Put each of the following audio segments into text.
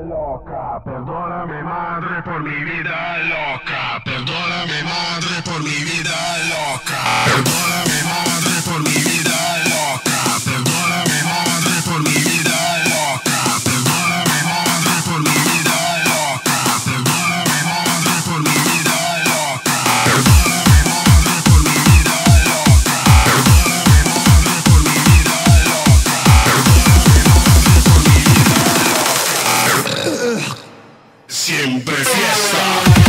loca. Perdóname madre por mi vida loca. Perdóname madre por mi vida loca. Perdóname madre por mi vida loca. Perdóname madre por mi vida loca. Perdóname madre por mi vida loca. Perdóname madre por mi vida loca. Perdóname madre por mi vida loca. Perdóname madre por mi vida loca. Perdóname madre por mi vida loca. Siempre fiesta.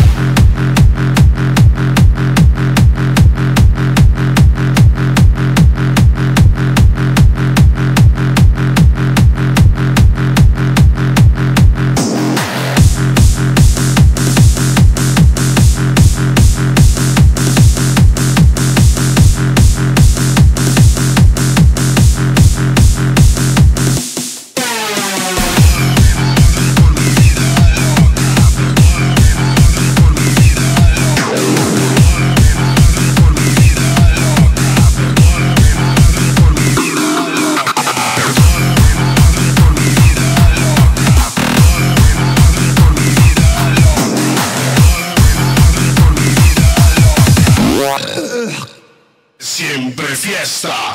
Siempre fiesta.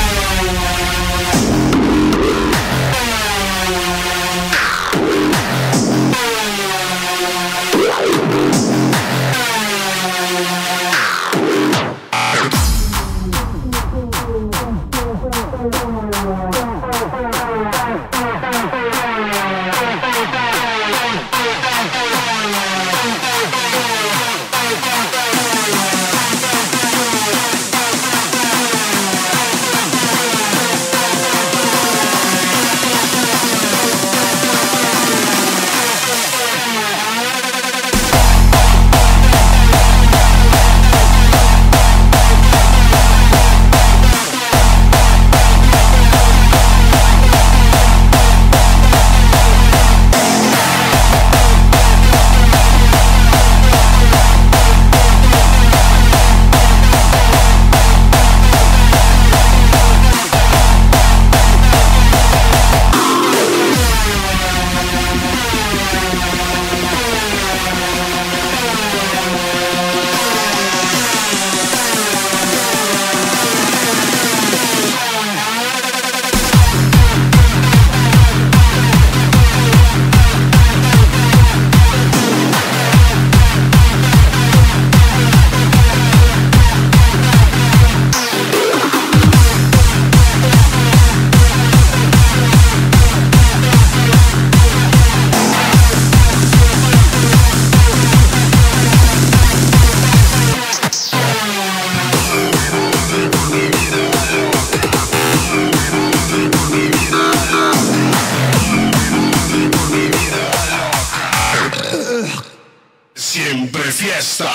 Siempre fiesta.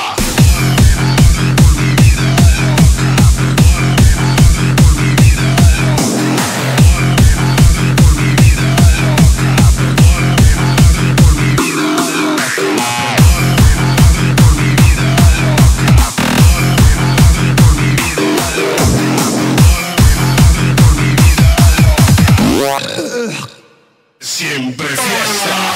Siempre fiesta.